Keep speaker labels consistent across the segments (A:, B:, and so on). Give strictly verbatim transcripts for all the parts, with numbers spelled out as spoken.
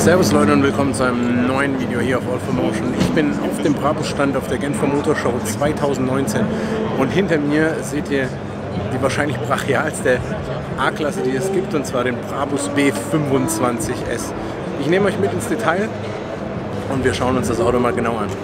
A: Servus Leute und willkommen zu einem neuen Video hier auf All four Motion. Ich bin auf dem Brabus Stand auf der Genfer Motor Show zweitausendneunzehn und hinter mir seht ihr die wahrscheinlich brachialste A-Klasse, die es gibt, und zwar den Brabus B fünfundzwanzig S. Ich nehme euch mit ins Detail und wir schauen uns das Auto mal genau an.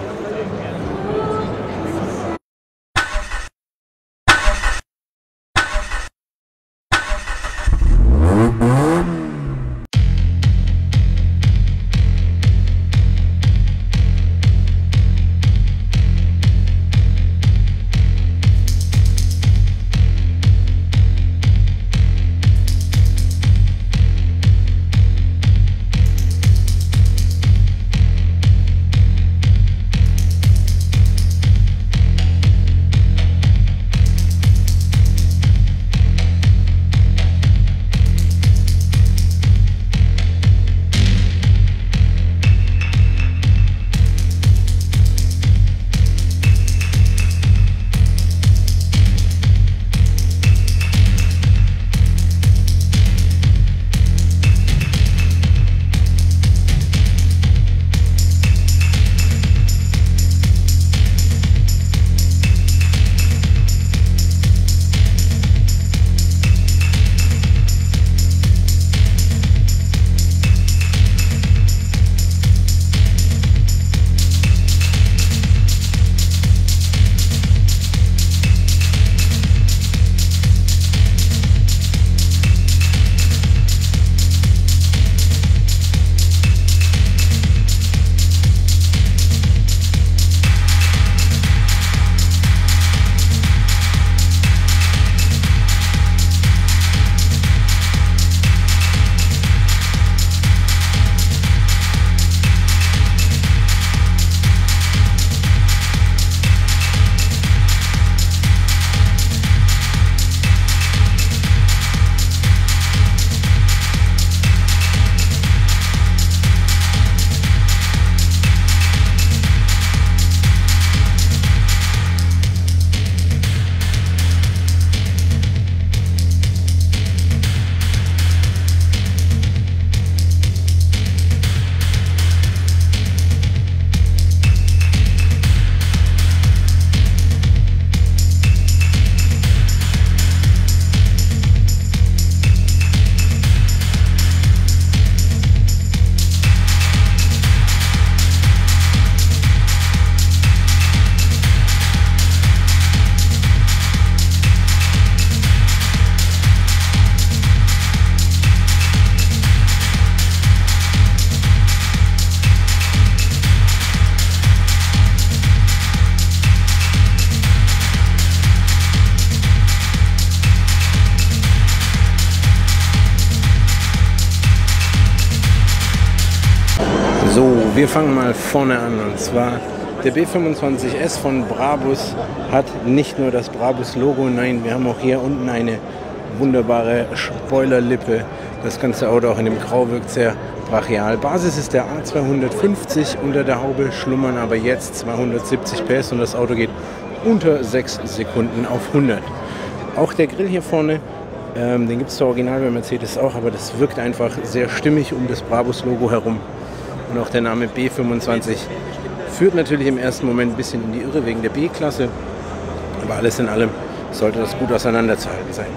A: So, wir fangen mal vorne an, und zwar der B fünfundzwanzig S von Brabus hat nicht nur das Brabus-Logo, nein, wir haben auch hier unten eine wunderbare Spoilerlippe. Das ganze Auto auch in dem Grau wirkt sehr brachial. Basis ist der A zweihundertfünfzig, unter der Haube schlummern aber jetzt zweihundertsiebzig P S und das Auto geht unter sechs Sekunden auf hundert. Auch der Grill hier vorne, ähm, den gibt es zwar original bei Mercedes auch, aber das wirkt einfach sehr stimmig um das Brabus-Logo herum. Und auch der Name B fünfundzwanzig führt natürlich im ersten Moment ein bisschen in die Irre wegen der B-Klasse, aber alles in allem sollte das gut auseinanderzuhalten sein.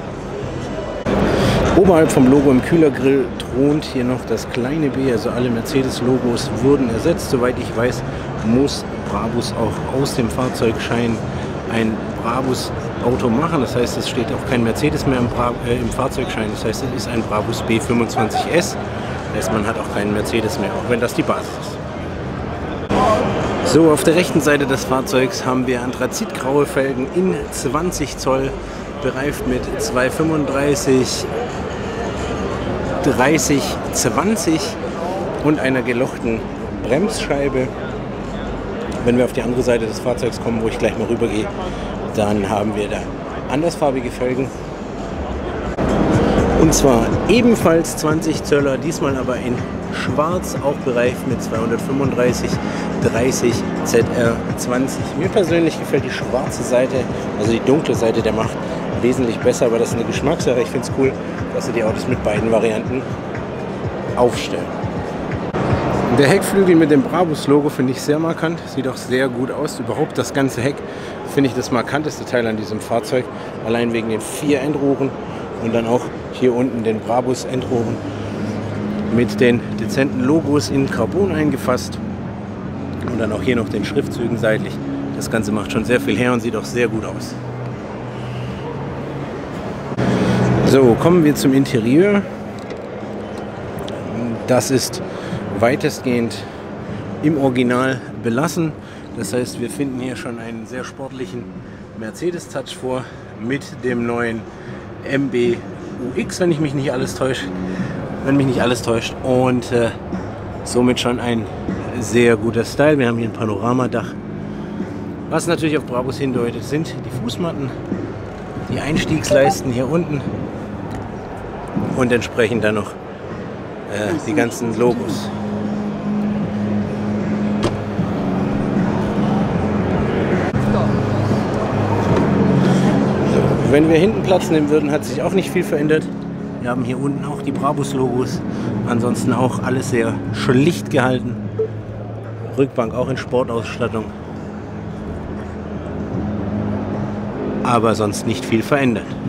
A: Oberhalb vom Logo im Kühlergrill thront hier noch das kleine B, also alle Mercedes-Logos wurden ersetzt. Soweit ich weiß, muss Brabus auch aus dem Fahrzeugschein ein Brabus-Auto machen. Das heißt, es steht auch kein Mercedes mehr im, Bra äh, im Fahrzeugschein. Das heißt, es ist ein Brabus B fünfundzwanzig S. Das heißt, man hat auch keinen Mercedes mehr, auch wenn das die Basis ist. So, auf der rechten Seite des Fahrzeugs haben wir anthrazitgraue Felgen in zwanzig Zoll, bereift mit zwei fünfunddreißig, dreißig, zwanzig und einer gelochten Bremsscheibe. Wenn wir auf die andere Seite des Fahrzeugs kommen, wo ich gleich mal rüber gehe, dann haben wir da andersfarbige Felgen. Und zwar ebenfalls zwanzig Zöller, diesmal aber in schwarz, auch bereift mit zweihundertfünfunddreißig, dreißig, Z R zwanzig. Mir persönlich gefällt die schwarze Seite, also die dunkle Seite der Macht, wesentlich besser, aber das ist eine Geschmackssache. Ich finde es cool, dass sie die Autos mit beiden Varianten aufstellen. Der Heckflügel mit dem Brabus-Logo finde ich sehr markant, sieht auch sehr gut aus. Überhaupt das ganze Heck finde ich das markanteste Teil an diesem Fahrzeug, allein wegen den vier Endrohren und dann auch hier unten den Brabus-Endrohren mit den dezenten Logos in Carbon eingefasst und dann auch hier noch den Schriftzügen seitlich. Das Ganze macht schon sehr viel her und sieht auch sehr gut aus. So, kommen wir zum Interieur. Das ist weitestgehend im Original belassen. Das heißt, wir finden hier schon einen sehr sportlichen Mercedes-Touch vor mit dem neuen M B U X, wenn ich mich nicht alles täuscht, wenn mich nicht alles täuscht. Und äh, somit schon ein sehr guter Style. Wir haben hier ein Panoramadach. Was natürlich auf Brabus hindeutet, sind die Fußmatten, die Einstiegsleisten hier unten und entsprechend dann noch äh, die ganzen Logos. Wenn wir hinten Platz nehmen würden, hat sich auch nicht viel verändert. Wir haben hier unten auch die Brabus-Logos. Ansonsten auch alles sehr schlicht gehalten. Rückbank auch in Sportausstattung. Aber sonst nicht viel verändert.